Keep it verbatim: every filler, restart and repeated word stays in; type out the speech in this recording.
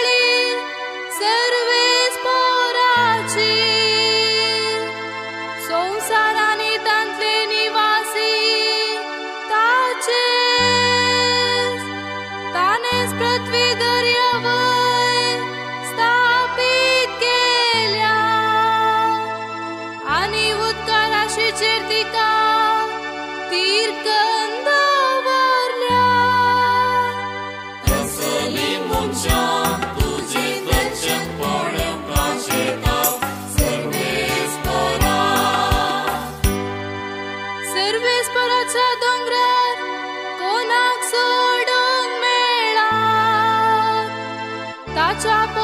सर्वेस पोराची संसारानी तांतले निवासी ताचे तानेच पृथ्वी दर्यावय स्थापित केल्या आणि उदकाराशीचेर तिका तिरकन दवरल्या कसली मनशा तुझे दर्शन पळोवपाचे ताव सर्वेस्परा सर्वेस्पराच्या दोंगरार कोणाक सोडूंक मेळा ताच्या